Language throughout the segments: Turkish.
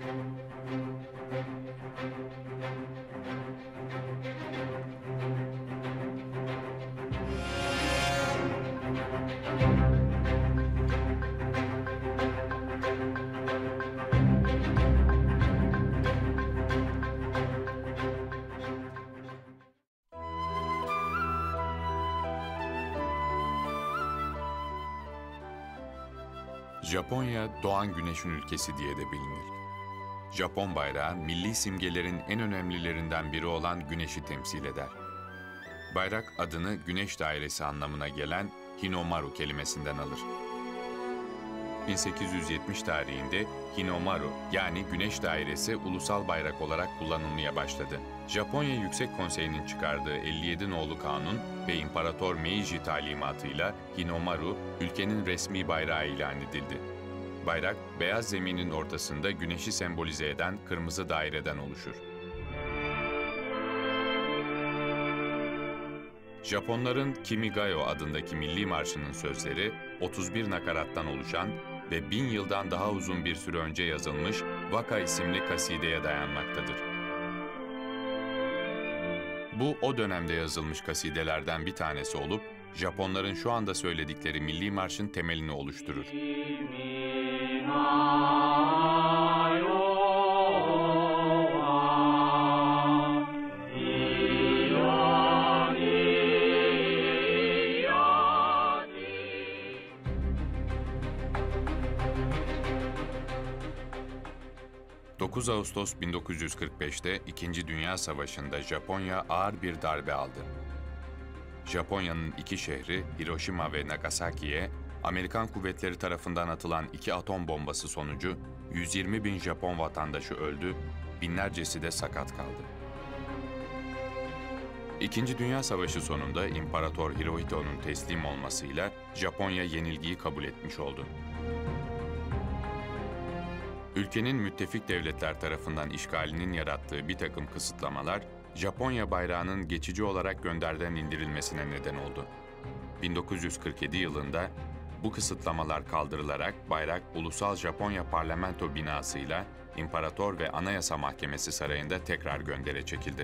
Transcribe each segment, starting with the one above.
Japonya, doğan güneşin ülkesi diye de bilinir. Japon bayrağı, milli simgelerin en önemlilerinden biri olan güneşi temsil eder. Bayrak adını güneş dairesi anlamına gelen Hinomaru kelimesinden alır. 1870 tarihinde Hinomaru yani Güneş Dairesi ulusal bayrak olarak kullanılmaya başladı. Japonya Yüksek Konseyi'nin çıkardığı 57 nolu kanun ve İmparator Meiji talimatıyla Hinomaru ülkenin resmi bayrağı ilan edildi. Bayrak, beyaz zeminin ortasında güneşi sembolize eden kırmızı daireden oluşur. Japonların Kimigayo adındaki milli marşının sözleri 31 nakarattan oluşan ve 1000 yıldan daha uzun bir süre önce yazılmış Waka isimli kasideye dayanmaktadır. Bu o dönemde yazılmış kasidelerden bir tanesi olup, Japonların şu anda söyledikleri milli marşın temelini oluşturur. ...9 Ağustos 1945'te 2. Dünya Savaşı'nda Japonya ağır bir darbe aldı. Japonya'nın iki şehri Hiroşima ve Nagasaki'ye Amerikan kuvvetleri tarafından atılan 2 atom bombası sonucu 120 bin Japon vatandaşı öldü, binlercesi de sakat kaldı. 2. Dünya Savaşı sonunda İmparator Hirohito'nun teslim olmasıyla Japonya yenilgiyi kabul etmiş oldu. Ülkenin müttefik devletler tarafından işgalinin yarattığı bir takım kısıtlamalar, Japonya bayrağının geçici olarak gönderden indirilmesine neden oldu. 1947 yılında bu kısıtlamalar kaldırılarak bayrak Ulusal Japonya Parlamento binasıyla İmparator ve Anayasa Mahkemesi Sarayı'nda tekrar göndere çekildi.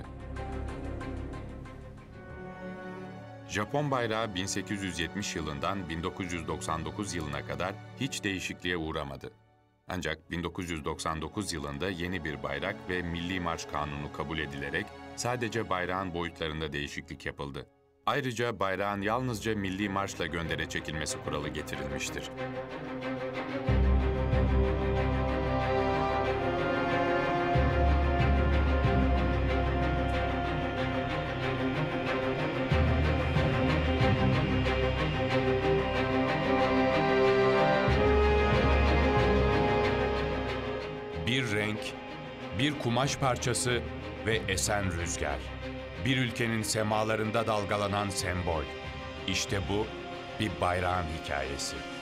Japon bayrağı 1870 yılından 1999 yılına kadar hiç değişikliğe uğramadı. Ancak 1999 yılında yeni bir bayrak ve Milli Marş Kanunu kabul edilerek sadece bayrağın boyutlarında değişiklik yapıldı. Ayrıca bayrağın yalnızca milli marşla göndere çekilmesi kuralı getirilmiştir. Bir renk, bir kumaş parçası ve esen rüzgar. Bir ülkenin semalarında dalgalanan sembol. İşte bu bir bayrağın hikayesi.